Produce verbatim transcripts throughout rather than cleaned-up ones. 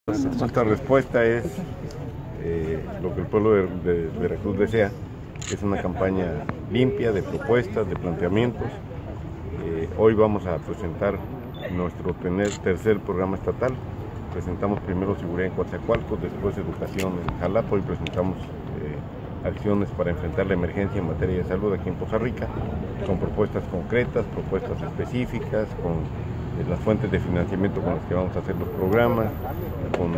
Nuestra respuesta es eh, lo que el pueblo de, de Veracruz desea, que es una campaña limpia de propuestas, de planteamientos. Eh, hoy vamos a presentar nuestro tener, tercer programa estatal. Presentamos primero seguridad en Coatzacoalcos, después educación en Jalapa. Hoy presentamos eh, acciones para enfrentar la emergencia en materia de salud aquí en Poza Rica, con propuestas concretas, propuestas específicas, con eh, las fuentes de financiamiento con las que vamos a hacer los programas, con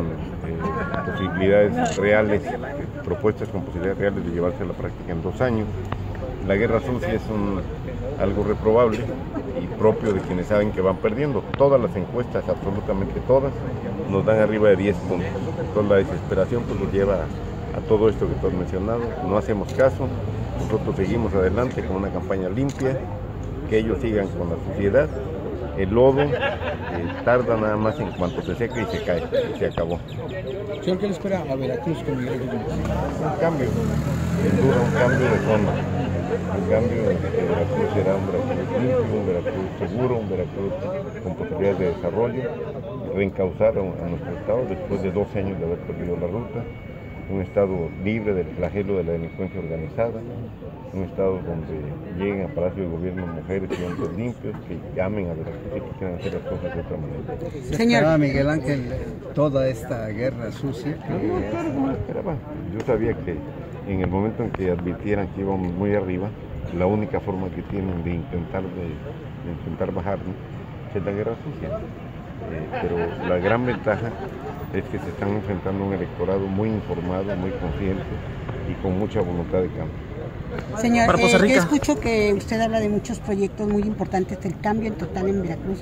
eh, posibilidades reales, eh, propuestas con posibilidades reales de llevarse a la práctica en dos años. La guerra sucia es un, algo reprobable y propio de quienes saben que van perdiendo. Todas las encuestas, absolutamente todas, nos dan arriba de diez puntos. Entonces la desesperación pues nos lleva a, a todo esto que tú has mencionado. No hacemos caso, nosotros seguimos adelante con una campaña limpia, que ellos sigan con la suciedad. El lodo eh, tarda nada más en cuanto se seca y se cae, y se acabó. Señor, ¿qué le espera a Veracruz con Miguel Ángel? Un cambio, sin duda un cambio de fondo. Un cambio en que Veracruz será un Veracruz limpio, un Veracruz seguro, un Veracruz con posibilidades de desarrollo, reencauzar a, a nuestro estado después de doce años de haber perdido la ruta, un estado libre del flagelo de la delincuencia organizada, un estado donde lleguen a Palacio de Gobierno mujeres y hombres limpios que llamen a Veracruz y que quieran hacer las cosas de otra manera. ¿Se esperaba, Miguel Ángel, toda esta guerra sucia? No, claro, no esperaba. Yo sabía que en el momento en que advirtieran que íbamos muy arriba, la única forma que tienen de intentar, de, de intentar bajarnos es la guerra sucia. Eh, pero la gran ventaja es que se están enfrentando a un electorado muy informado, muy consciente y con mucha voluntad de cambio. Señor, eh, yo escucho que usted habla de muchos proyectos muy importantes del cambio en total en Veracruz,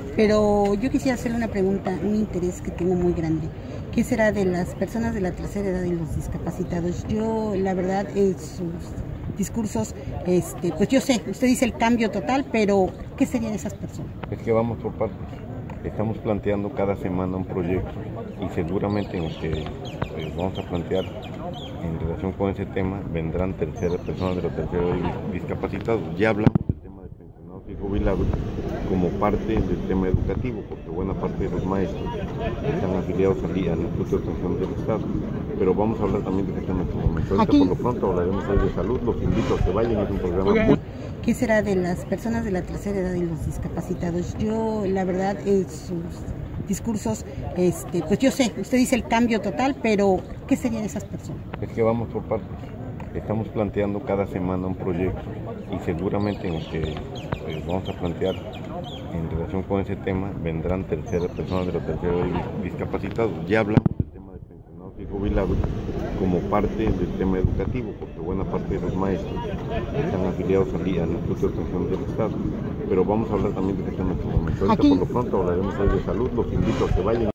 pero yo quisiera hacerle una pregunta, un interés que tengo muy grande. ¿Qué será de las personas de la tercera edad y los discapacitados? Yo, la verdad, en sus discursos, este, pues yo sé, usted dice el cambio total, pero ¿qué sería de esas personas? Es que vamos por partes. Estamos planteando cada semana un proyecto y seguramente en el que eh, vamos a plantear en relación con ese tema vendrán terceras personas de la tercera edad y discapacitados. Ya hablamos del tema de pensionados y jubilados como parte del tema educativo, porque buena parte de los maestros están afiliados al Instituto de Atención del Estado, pero vamos a hablar también de ese tema en su momento. Ahorita por lo pronto hablaremos hoy de salud, los invito a que vayan, es un programa muy... ¿Qué será de las personas de la tercera edad y los discapacitados? Yo, la verdad, en sus discursos, este, pues yo sé, usted dice el cambio total, pero ¿qué sería de esas personas? Es que vamos por partes. Estamos planteando cada semana un proyecto y seguramente en el que eh, vamos a plantear en relación con ese tema vendrán terceras personas de la tercera edad y discapacitados. Ya hablamos del tema de pensionados y jubilados como parte del tema educativo, porque buena parte de los maestros están afiliados al Instituto de Atención del Estado, pero vamos a hablar también de ese tema en su momento. Ahorita por lo pronto hablaremos hoy de salud, los invito a que vayan.